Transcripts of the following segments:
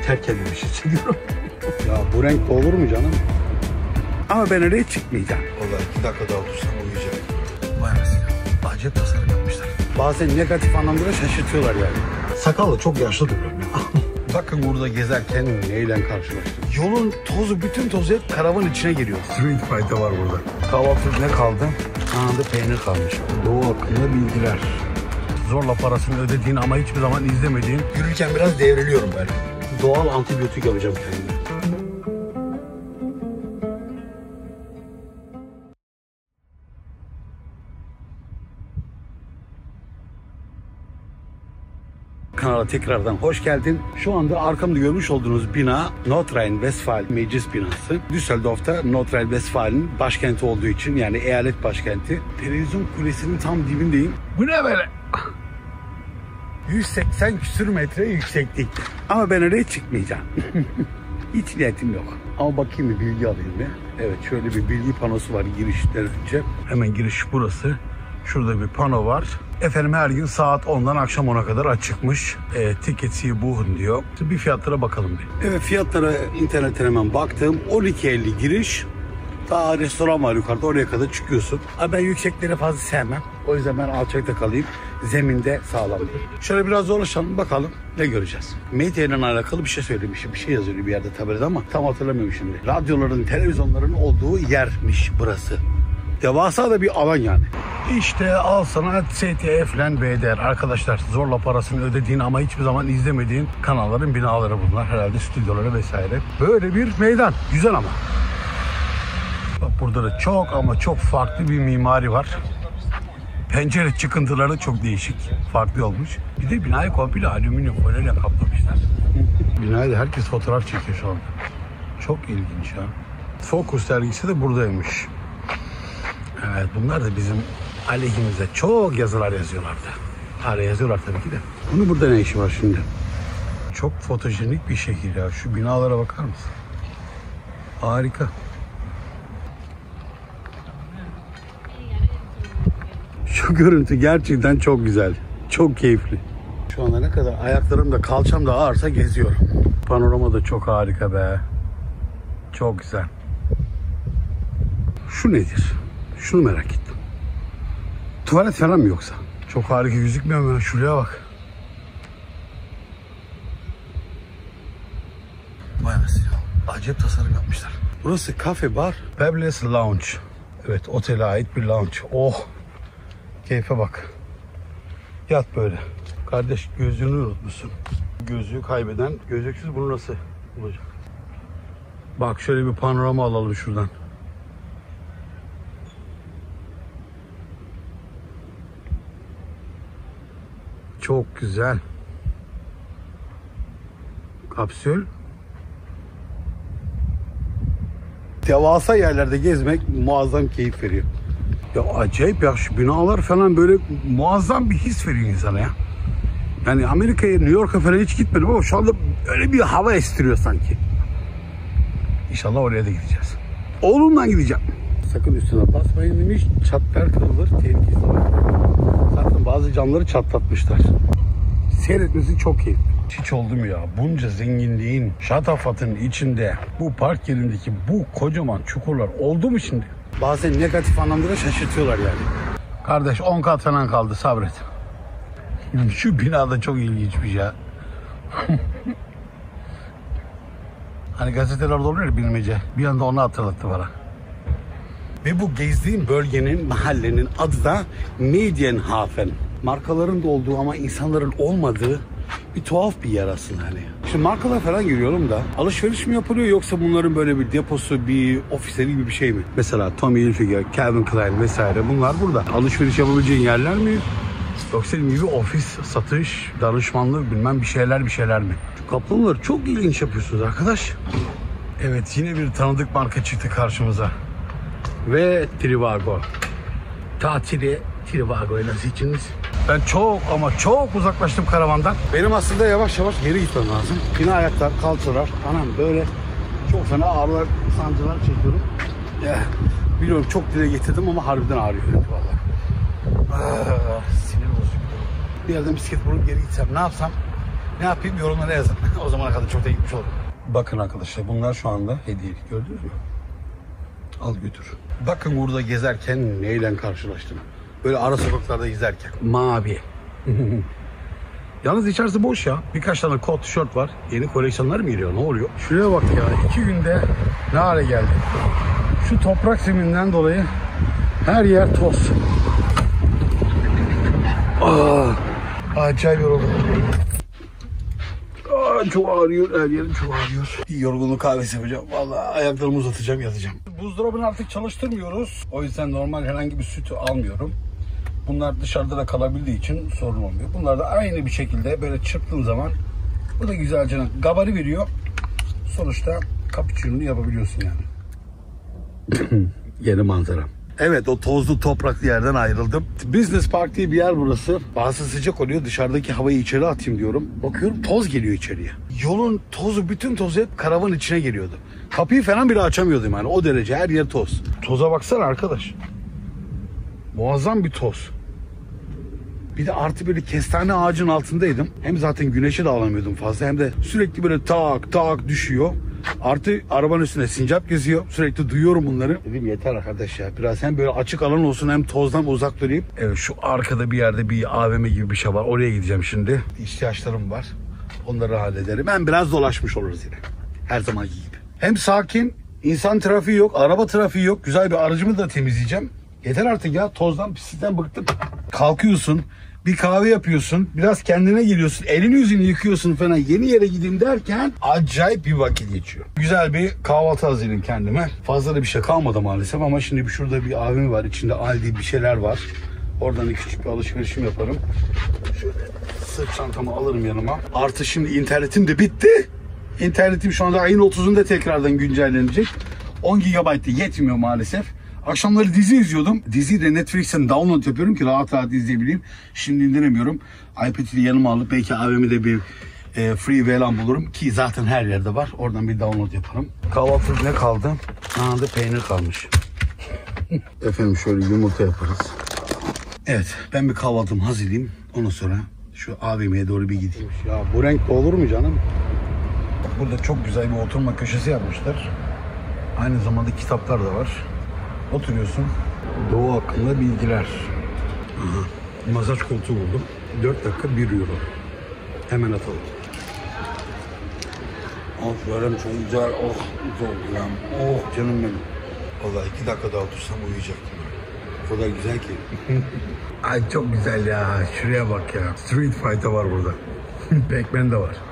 terk edilmiş hissediyorum. Ya bu renk olur mu canım? Ama ben oraya çıkmayacağım. Vallahi 2 dakika daha otursam uyuyacağım. Vay anasını. Acayip tasarım yapmışlar. Bazen negatif anlamda da şaşırtıyorlar yani. Sakallı çok yaşlı duruyorum ya. Bakın burada gezerken neyle karşılaştım. Yolun tozu, bütün tozu hep karavan içine giriyor. Street fighter var burada. Kahvaltı ne kaldı? Anında peynir kalmış. Doğu hakkında bilgiler. Zorla parasını ödediğin ama hiçbir zaman izlemediğin Yürürken biraz devriliyorum böyle. doğal antibiyotik yapacağım kendime. Kanala tekrardan hoş geldin. Şu anda arkamda görmüş olduğunuz bina Nordrhein-Westfalen meclis binası. Düsseldorf'ta Nordrhein-Westfalen'in başkenti olduğu için, yani eyalet başkenti. Televizyon kulesinin tam dibindeyim. Bu ne böyle? 180 küsür metre yükseklik. Ama ben oraya çıkmayacağım. Hiç niyetim yok. Ama bakayım bir bilgi alayım bir. Evet, şöyle bir bilgi panosu var girişten önce. Hemen giriş burası. Şurada bir pano var. Efendim her gün saat 10'dan akşam 10'a kadar açıkmış. Ticket'i buhun diyor. Bir fiyatlara bakalım bir. Evet, fiyatlara internetten hemen baktım. 12.50 giriş. Daha restoran var yukarıda, oraya kadar çıkıyorsun. Ama ben yüksekleri fazla sevmem. O yüzden ben alçakta kalayım. Zeminde sağlamdır. Şöyle biraz dolaşalım bakalım ne göreceğiz. Medyayla alakalı bir şey söylemişim. Bir şey yazıyor bir yerde tabelada ama tam hatırlamıyorum şimdi. Radyoların, televizyonların olduğu yermiş burası. Devasa da bir alan yani. İşte al sana STF'len BDR. Arkadaşlar, zorla parasını ödediğin ama hiçbir zaman izlemediğin kanalların binaları bunlar. Herhalde stüdyoları vesaire. Böyle bir meydan. Güzel ama. Bak burada da çok ama çok farklı bir mimari var. Pencere çıkıntıları çok değişik. Farklı olmuş. Bir de binayı komple alüminyum folyoyla kaplamışlar. Binayı herkes fotoğraf çekiyor şu anda. Çok ilginç ya. Focus dergisi de buradaymış. Evet, bunlar da bizim aleyhimize çok yazılar yazıyorlardı. Hala yazıyorlar tabii ki de. Bunun burada ne işi var şimdi? Çok fotojenik bir şekil ya. Şu binalara bakar mısın? Harika. Şu görüntü gerçekten çok güzel. Çok keyifli. Şu anda ne kadar ayaklarım da kalçam da ağırsa geziyorum. Panorama da çok harika be. Çok güzel. Şu nedir? Şunu merak ettim. Tuvalet falan mı yoksa? Çok harika gözükmüyor mu? Şuraya bak. Vay anasını. Acayip tasarım yapmışlar. Burası kafe, bar, Pebbles Lounge. Evet, otele ait bir lounge. Oh! Keyfe bak. Yat böyle. Kardeş, gözlüğünü unutmuşsun. Gözlüğü kaybeden gözlüksüz bunu nasıl bulacak? Bak şöyle bir panorama alalım şuradan. Çok güzel. Kapsül. Devasa yerlerde gezmek muazzam keyif veriyor. Ya acayip ya, şu binalar falan böyle muazzam bir his veriyor insana ya. Yani Amerika'ya, New York'a falan hiç gitmedim ama şu anda öyle bir hava estiriyor sanki. İnşallah oraya da gideceğiz. Oğlumla gideceğim. Sakın üstüne basmayın demiş. Çatlar kırılır, tehlikesi var. Zaten bazı camları çatlatmışlar. Seyretmesi çok keyifli. Hiç oldu mu ya? Bunca zenginliğin, şatafatın içinde bu park yerindeki bu kocaman çukurlar oldu mu şimdi? Bazen negatif anlamda da şaşırtıyorlar yani. Kardeş 10 kat falan kaldı, sabret. Şu binada çok ilginçmiş ya. Hani gazetelerde oluyor ya bilmece. Bir anda onu hatırlattı bana. Ve bu gezdiğim bölgenin, mahallenin adı da Medienhafen. Markaların da olduğu ama insanların olmadığı bir tuhaf bir yer aslında hani. Şimdi markalar falan görüyorum da alışveriş mi yapılıyor yoksa bunların böyle bir deposu, bir ofisleri gibi bir şey mi? Mesela Tommy Hilfiger, Calvin Klein vesaire bunlar burada. Alışveriş yapabileceğin yerler mi? Yoksa dediğim gibi ofis, satış, danışmanlık bilmem bir şeyler mi? Şu kaplamaları çok ilginç yapıyorsunuz arkadaş. Evet, yine bir tanıdık marka çıktı karşımıza. Ve Trivago. Tatili Trivago'yla nasıl içiniz? Ben çok ama çok uzaklaştım karavandan. Benim aslında yavaş yavaş geri gitmem lazım. Yine ayaklar, kalçalar, anam böyle çok fena ağrılar, sancılar çekiyorum. Biliyorum çok dile getirdim ama harbiden ağrıyor vallahi. Sinir bozucu. Bir yerden bisiklet bulup geri gitsem ne yapsam? Ne yapayım, yorumlara yazın. O zamana kadar çok da gitmiş oldum. Bakın arkadaşlar, bunlar şu anda hediyelik, gördünüz mü? Al götür. Bakın burada gezerken neyle karşılaştım. Böyle ara sokaklarda gezerken. Mavi. Yalnız içerisi boş ya. Birkaç tane kot, tişört var. Yeni koleksiyonlar mı giriyor? Ne oluyor? Şuraya bak ya. 2 günde ne hale geldi. Şu toprak zeminden dolayı her yer toz. Acayip yoruldum. Çok ağrıyor. Her yerim çok ağrıyor. Bir yorgunluk kahvesi yapacağım. Vallahi ayaklarımı uzatacağım, yatacağım. Buzdolabını artık çalıştırmıyoruz. O yüzden normal herhangi bir sütü almıyorum. Bunlar dışarıda da kalabildiği için sorun olmuyor. Bunlar da aynı bir şekilde böyle çırptığın zaman bu da güzelce gabari veriyor. Sonuçta cappuccino'nu yapabiliyorsun yani. Yeni manzara. Evet, o tozlu topraklı yerden ayrıldım. Business Park diye bir yer burası. Bazı sıcak oluyor. Dışarıdaki havayı içeri atayım diyorum. Bakıyorum toz geliyor içeriye. Yolun tozu, bütün tozu hep karavan içine geliyordu. Kapıyı falan bile açamıyordum yani. O derece her yer toz. Toza baksana arkadaş. Muazzam bir toz. Bir de artı böyle kestane ağacın altındaydım. Hem zaten güneşe de alamıyordum fazla, hem de sürekli böyle tak tak düşüyor. Artı arabanın üstünde sincap geziyor. Sürekli duyuyorum bunları. Dedim yeter arkadaş ya. Biraz hem böyle açık alan olsun hem tozdan uzak durayım. Evet, şu arkada bir yerde bir AVM gibi bir şey var. Oraya gideceğim şimdi. İhtiyaçlarım var. Onları hallederim. Hem biraz dolaşmış oluruz yine. Her zamanki gibi. Hem sakin, insan trafiği yok, araba trafiği yok. Güzel bir aracımı da temizleyeceğim. Yeter artık ya. Tozdan, pislikten bıktım. Kalkıyorsun, bir kahve yapıyorsun, biraz kendine geliyorsun, elini yüzünü yıkıyorsun falan, yeni yere gideyim derken acayip bir vakit geçiyor. Güzel bir kahvaltı hazırlayayım kendime. Fazla da bir şey kalmadı maalesef ama şimdi şurada bir AVM var, içinde Aldi bir şeyler var. Oradan küçük bir alışverişim yaparım. Şöyle sırt çantamı alırım yanıma. Artı şimdi internetim de bitti. İnternetim şu anda ayın 30'unda tekrardan güncellenecek. 10 GB yetmiyor maalesef. Akşamları dizi izliyordum. Diziyi de Netflix'ten download yapıyorum ki rahat rahat izleyebileyim. Şimdi indiremiyorum. iPad'i yanıma alıp belki AVM'de bir free VLAN bulurum ki zaten her yerde var. Oradan bir download yaparım. Kahvaltıda ne kaldı? Anında peynir kalmış. Efendim şöyle yumurta yaparız. Evet, ben bir kahvaltımı hazırlayayım. Ondan sonra şu AVM'ye doğru bir gideyim. Ya bu renk olur mu canım? Burada çok güzel bir oturma köşesi yapmışlar. Aynı zamanda kitaplar da var. Oturuyorsun. Doğu hakkında bilgiler. Aha. Masaj koltuğu buldum. 4 dakika 1 euro. Hemen atalım. Oh böyle çok güzel. Oh güzel. Oh canım benim. Vallahi 2 dakika daha otursam uyuyacaktım. O kadar güzel ki. Ay çok güzel ya. Şuraya bak ya. Street Fighter var burada. Pac-Man de var.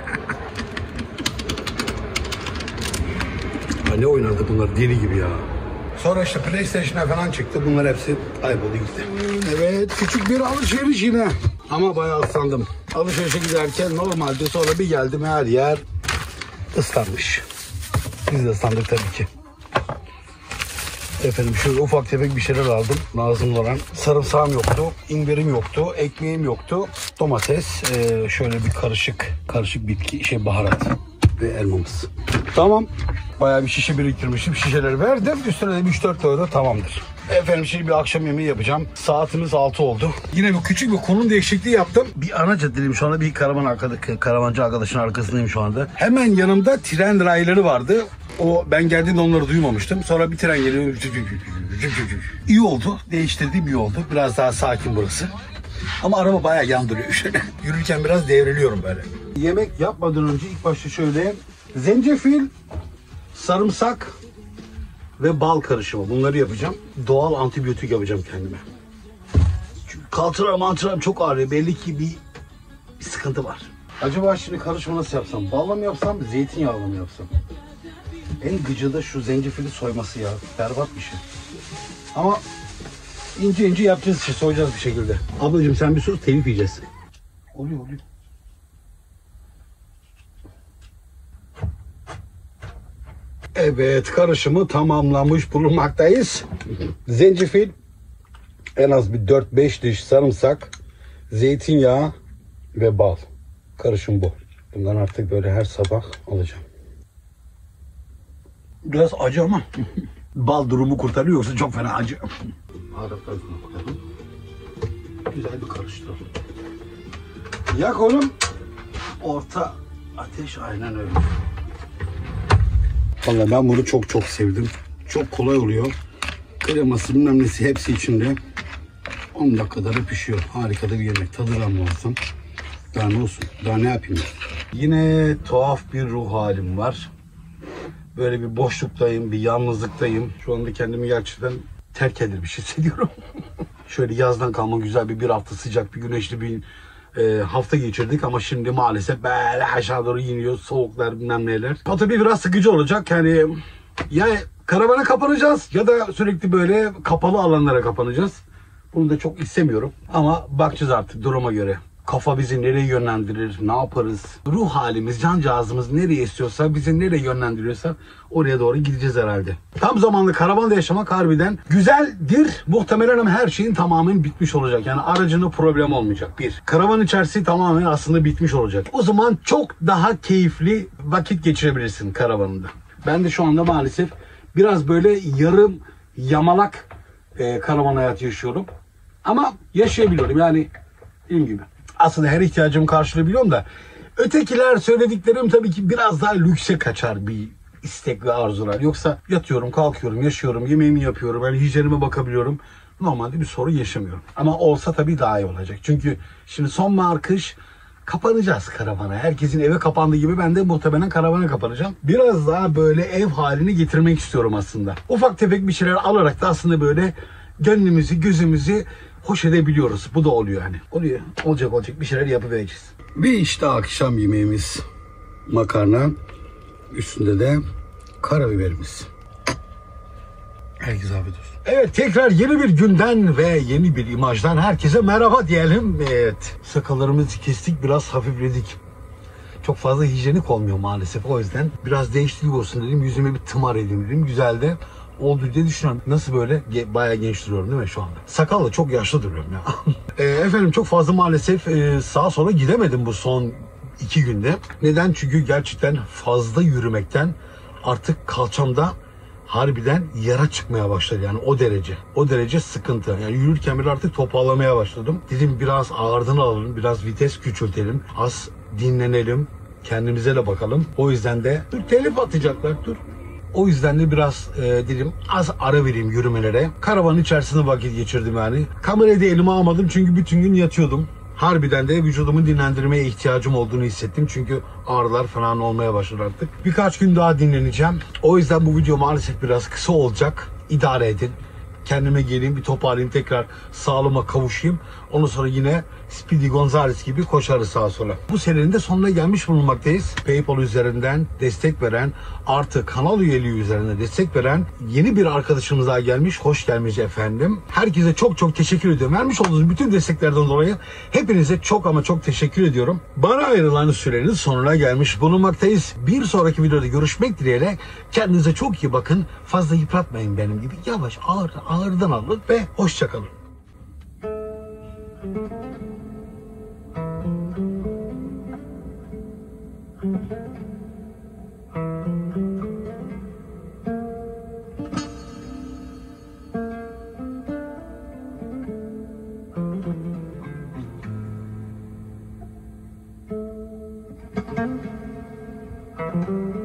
Ne oynardı bunlar deli gibi ya. Sonra işte PlayStation'a falan çıktı. Bunlar hepsi kayboldu gitti. Evet, küçük bir alışveriş yine. Ama bayağı ıslandım. Alışverişe giderken normalde, sonra bir geldim her yer ıslanmış. Biz de ıslandık tabii ki. Efendim şöyle ufak tefek bir şeyler aldım. Lazım olan sarımsağım yoktu, imbirim yoktu, ekmeğim yoktu. Domates, şöyle bir karışık bitki, baharat ve elmamız. Tamam. Bayağı bir şişe biriktirmişim. Şişeleri verdim. Üstüne de 3-4 euro tamamdır. Efendim şimdi bir akşam yemeği yapacağım. Saatimiz 6 oldu. Yine bir küçük bir konum değişikliği yaptım. Bir ana caddedeyim şu anda, bir karavancı arkadaşın arkasındayım şu anda. Hemen yanımda tren rayları vardı. Ben geldiğimde onları duymamıştım. Sonra bir tren geliyor. İyi oldu. Değiştirdiğim iyi oldu. Biraz daha sakin burası. Ama araba bayağı yandırıyor şöyle. Yürürken biraz devriliyorum böyle. Yemek yapmadan önce ilk başta şöyle zencefil, sarımsak ve bal karışımı. Bunları yapacağım. Doğal antibiyotik yapacağım kendime. Çünkü kalçalarım çok ağrıyor. Belli ki bir sıkıntı var. Acaba şimdi karışımı nasıl yapsam? Balla mı yapsam, zeytinyağlı mı yapsam? En gıcı da şu zencefili soyması ya. Berbat bir şey. Ama ince ince yapacağız işte. Soyacağız bir şekilde. Ablacığım sen bir sus, telif yiyeceğiz. Oluyor. Evet, karışımı tamamlamış bulunmaktayız. Zencefil, en az bir 4-5 diş sarımsak, zeytinyağı ve bal. Karışım bu. Bundan artık böyle her sabah alacağım. Biraz acı ama bal durumu kurtarıyor, yoksa çok fena acı. Baharatlarını koyalım. Güzel bir karıştıralım. Yak oğlum. Orta ateş, aynen öyle. Vallahi ben bunu çok çok sevdim. Çok kolay oluyor. Kreması bilmem nesi hepsi içinde. 10 dakikada da pişiyor. Harika da bir yemek. Tadına muazzam. Daha ne olsun? Daha ne yapayım? Yine tuhaf bir ruh halim var. Böyle bir boşluktayım, bir yalnızlıktayım. Şu anda kendimi gerçekten terk edilmiş hissediyorum. Şöyle yazdan kalma güzel bir hafta sıcak, bir güneşli bir hafta geçirdik ama şimdi maalesef böyle aşağı doğru iniyor. Soğuklar bilmem neler. O tabii biraz sıkıcı olacak. Yani ya karavana kapanacağız ya da sürekli böyle kapalı alanlara kapanacağız. Bunu da çok istemiyorum. Ama bakacağız artık duruma göre. Kafa bizi nereye yönlendirir, ne yaparız? Ruh halimiz, cancağızımız nereye istiyorsa, bizi nereye yönlendiriyorsa oraya doğru gideceğiz herhalde. Tam zamanlı karavanda yaşamak harbiden güzeldir. Muhtemelen ama her şeyin tamamen bitmiş olacak. Yani aracında problem olmayacak. Bir. Karavan içerisi tamamen aslında bitmiş olacak. O zaman çok daha keyifli vakit geçirebilirsin karavanında. Ben de şu anda maalesef biraz böyle yarım yamalak karavan hayatı yaşıyorum. Ama yaşayabiliyorum yani dediğim gibi. Aslında her ihtiyacımı karşılayabiliyorum da ötekiler söylediklerim tabii ki biraz daha lükse kaçar bir istek ve arzular. Yoksa yatıyorum, kalkıyorum, yaşıyorum, yemeğimi yapıyorum, yani hijyenime bakabiliyorum. Normalde bir sorun yaşamıyorum. Ama olsa tabii daha iyi olacak. Çünkü şimdi sonbahar kış kapanacağız karavana. Herkesin eve kapandığı gibi ben de muhtemelen karavana kapanacağım. Biraz daha böyle ev halini getirmek istiyorum aslında. Ufak tefek bir şeyler alarak da aslında böyle gönlümüzü, gözümüzü hoş edebiliyoruz. Bu da oluyor hani. Oluyor. Olacak bir şeyler yapıvereceğiz. Bir işte akşam yemeğimiz makarna. Üstünde de karabiberimiz. Herkese afiyet olsun. Evet, tekrar yeni bir günden ve yeni bir imajdan herkese merhaba diyelim. Evet, sakallarımızı kestik, biraz hafifledik. Çok fazla hijyenik olmuyor maalesef. O yüzden biraz değişiklik olsun dedim. Yüzüme bir tımar edeyim dedim. Güzel de oldu diye düşünüyorum. Nasıl böyle? Bayağı genç duruyorum değil mi şu anda? Sakallı çok yaşlı duruyorum ya. Efendim çok fazla maalesef sağa sola gidemedim bu son 2 günde. Neden? Çünkü gerçekten fazla yürümekten artık kalçamda harbiden yara çıkmaya başladı yani o derece. O derece sıkıntı. Yani yürürken bile artık toparlamaya başladım. Dedim biraz ağırdan alalım, biraz vites küçültelim, az dinlenelim, kendimize de bakalım. O yüzden de dur telif atacaklar dur. O yüzden de biraz dedim az ara vereyim yürümelere. Karavanın içerisinde vakit geçirdim yani. Kamerayı da elime almadım çünkü bütün gün yatıyordum. Harbiden de vücudumu dinlendirmeye ihtiyacım olduğunu hissettim. Çünkü ağrılar falan olmaya başladı artık. Birkaç gün daha dinleneceğim. O yüzden bu video maalesef biraz kısa olacak. İdare edin. Kendime geleyim, bir toparlayayım, tekrar sağlığıma kavuşayım. Ondan sonra yine Speedy Gonzales gibi koşarız sağa sola. Bu serinin de sonuna gelmiş bulunmaktayız. PayPal üzerinden destek veren, artı kanal üyeliği üzerinden destek veren yeni bir arkadaşımız daha gelmiş. Hoş gelmiş efendim. Herkese çok çok teşekkür ediyorum. Vermiş olduğunuz bütün desteklerden dolayı hepinize çok ama çok teşekkür ediyorum. Bana ayrılan sürenin sonuna gelmiş bulunmaktayız. Bir sonraki videoda görüşmek dileğiyle. Kendinize çok iyi bakın. Fazla yıpratmayın benim gibi. Yavaş ağırdan alın ve hoşçakalın. Thank you.